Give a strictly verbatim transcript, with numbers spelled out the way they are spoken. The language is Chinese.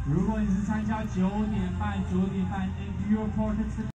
如果你是参加九点半、九点半 ，if you report to